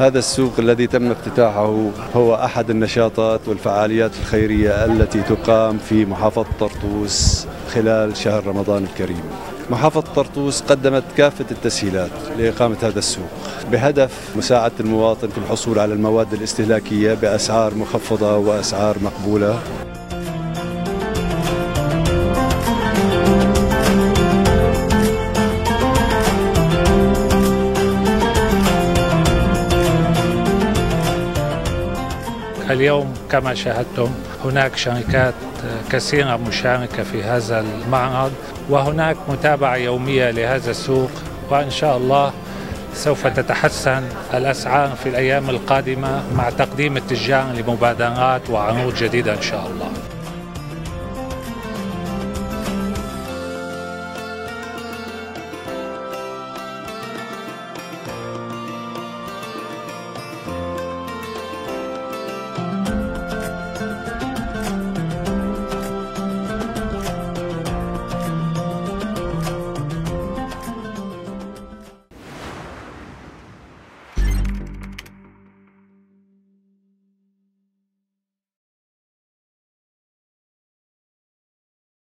هذا السوق الذي تم افتتاحه هو أحد النشاطات والفعاليات الخيرية التي تقام في محافظة طرطوس خلال شهر رمضان الكريم. محافظة طرطوس قدمت كافة التسهيلات لإقامة هذا السوق بهدف مساعدة المواطن في الحصول على المواد الاستهلاكية بأسعار مخفضة وأسعار مقبولة. اليوم كما شاهدتم هناك شركات كثيرة مشاركة في هذا المعرض، وهناك متابعة يومية لهذا السوق، وإن شاء الله سوف تتحسن الأسعار في الأيام القادمة مع تقديم التجار لمبادرات وعروض جديدة إن شاء الله.